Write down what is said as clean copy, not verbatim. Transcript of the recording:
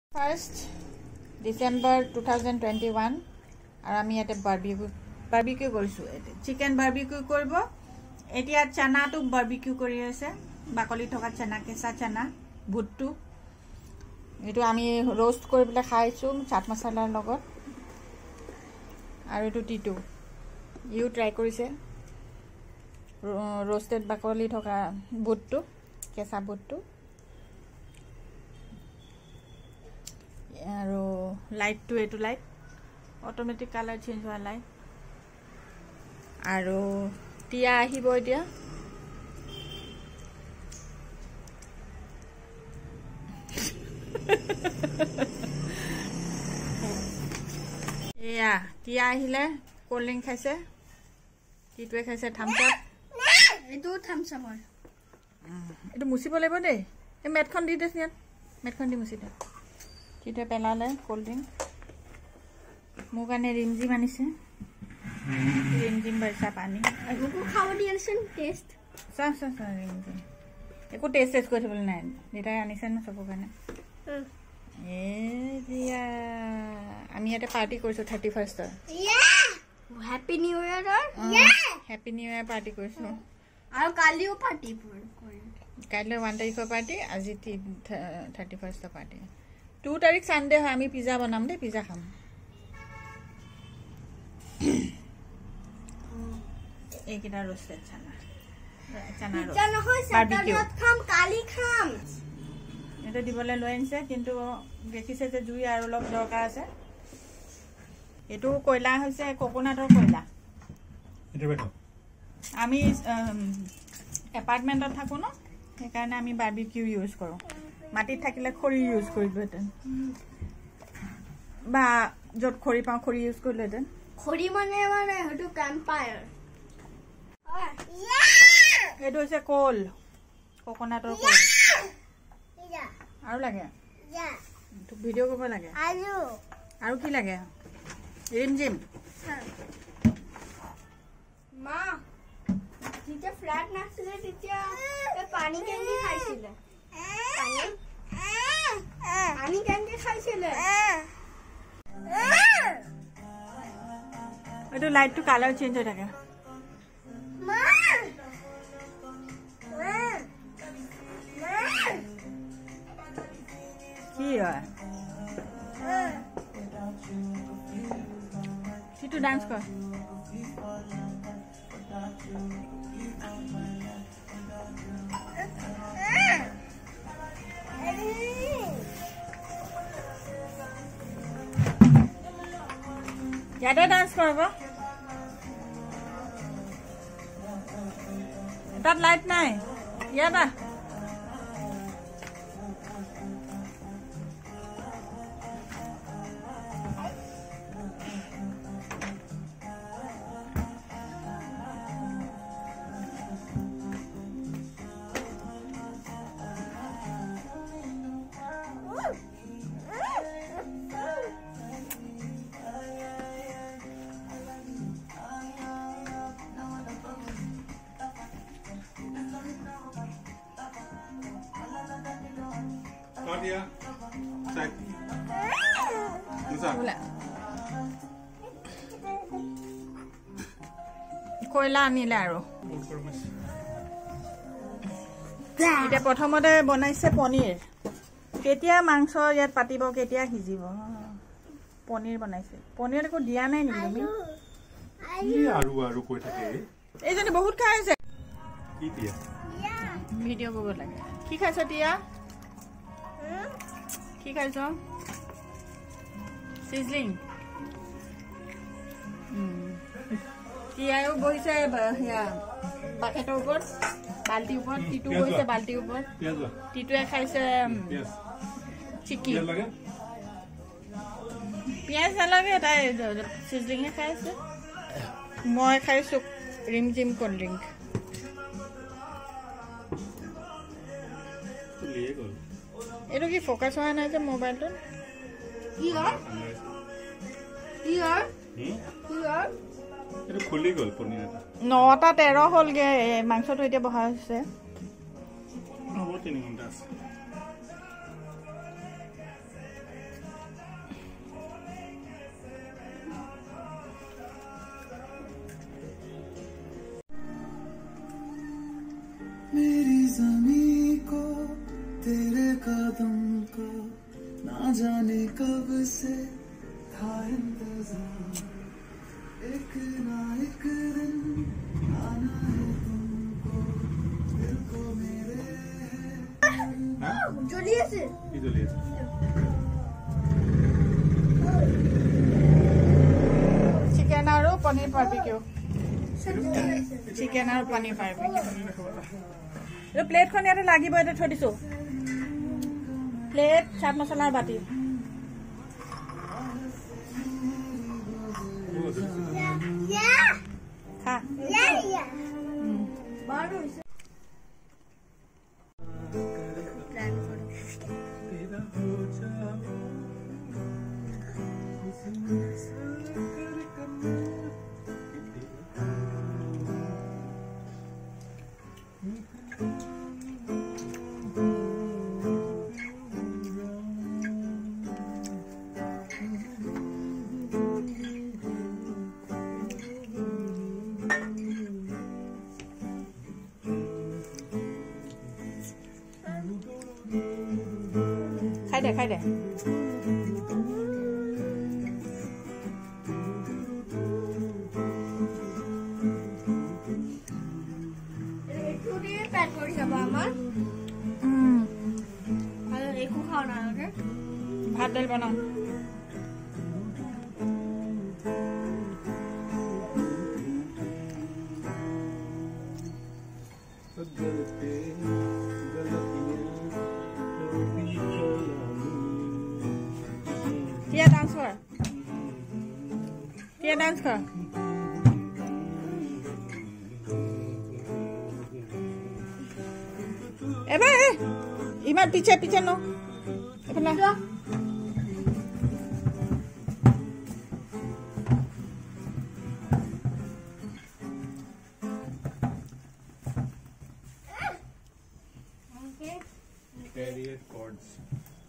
1st December 2021 আর আমি এটা barbecue কৰিছো চিকেন বারবিকিউ করব এতিয়া চানাটো বারবিকিউ কৰি আছে বাকলি থকা চানা কেঁচা চানা ভুট্টু এটো আমি রোস্ট কৰি পেলাই খাইছো চাট মছলাৰ লগত আৰু এটো টিটু ইউ ট্রাই কৰিছে রোস্টেড বাকলি থকা ভুট্টু কেঁচা ভুট্টু আৰু লাইট টু এটো লাইট অটোমেটিক কালার চেঞ্জ হয় লাইট আৰু টিয়া আহিব এতিয়া এয়া টিয়া আহিলে কোল্ড ড্রিঙ্ক খাইছে টিটুৱে খাইছে থামস আপ এটো থামস আপ হয় এটো মুছিব লাগিব দেই এই মেটখন দি দেছ ইয়াত মেটখন দি মুছি দে টিটুৱে পেলালে কোল্ড ড্রিঙ্ক মোৰ কাৰণে ৰিমজিম আনিছে ৰিমজিম বৰসা পানী আগকো খাব দিয়েছন টেস্ট সা ৰিমজিম একো টেস্ট কৰি থবলৈ নাই দেতাই আনিছে ন সব কাৰণে এ দিয়া আমি এটা পাৰ্টি কৰিছো 31st happy new year happy new year party কৰিছো আর কালিও পার্টি কৰিম কাইলৈ 1 তাৰিখৰ পাৰ্টি আজি 31st পাৰ্টি 2 তাৰিখ সানডে হয় আমি পিজা বনাম দে পিজা খাম এইকেইটা রোস্টেড চানা পিজা নহয় স্যাটারডেত খাম কালি খাম এটা দিবলে লৈ আনিছে কিন্তু দেখিছে যে জুই আৰু অলপ দৰকাৰ আছে এটো কয়লা হৈছে কোকোনাটৰ কয়লা এটা বেটো আমি এপাৰ্টমেন্টত থাকো ন সেইকাৰণে আমি বাৰবিকিউ ইউজ কৰো মাটিত থাকিলে খৰি ইউজ কৰিবহেতেন বা যত খৰি পাও খৰি ইউজ কৰিলেহেতেন খৰি মানে হটো ক্যাম্পফায়াৰ এটো হৈছে কোল কোকোনাটৰ কোল আৰু লাগে তো ভিডিও কৰিব লাগে আৰু কি লাগে রিমজিম মা যেতিয়া ফ্ল্যাট নাছিলে তেতিয়া পানী কেনে খাইছিলে পানী কেনে খাইছিলে এটো লাইট টু কালার চেঞ্জ হৈ থাকে মা কি হয় Situ dance kor. Yada dance kor ba? That light nai. Yada. Claudia, check. Lisa. কয়লা আনিলে আৰু এতিয়া প্ৰথমতে বনাইছে পনীৰ কেতিয়া মাংস ইয়াত পাতিব কেতিয়া সিজিব পনীৰ বনাইছে পনীৰ একো দিয়া নাই নেকি তুমি আৰু কৈ থাকে এইজনী বহুত খাই আছে কি দিয়া ভিডিও কৰিব লাগে কি খাইছ টিয়া কি খাইছ সিজলিং টিয়াও বহিছে বাকেটৰ ওপৰত বাল্টিৰ ওপৰত টিটু বহিছে বাল্টিৰ ওপৰত টিটুৱে খাইছে চিকি পিঁয়াজ নালাগে তাই সিজলিংহে খাইছে মই খাইছো ৰিমজিম কোল্ড ড্ৰিংক এইটো কি ফোকাস হোৱা নাই যে মোবাইলটো এটা খুলি গল পনীৰ এটা 9:13 হলগে মাংসটো এতিয়া বহা হৈছে হ'ব 3 ঘণ্টা আছে ज़मीं को तेरे कदम को ना जाने कब से था इंतजार एक ना एक दिन आना है तुमको दिल को मेरे জ্বলিয়েছে কি জ্বলি আছে চিকেন আৰু পনীৰ বাৰ্বিকিউ চিকেন আৰু পনীৰ বাৰ্বিকিউ এই প্লেটখন ইয়াতে লাগিব এটা থৈ দিছো প্লেট চাট মছলাৰ বাটি খা বারো হইছে প্ল্যান করো খাই দে একটু দিয়ে প্যাক করে খাবো আমার আর একটু খাও না ওকে ভাত দাইল বনাও Tia dance कर Tia dance कर এবার ইমার পিছে পিছে নো এখানে Carrier cords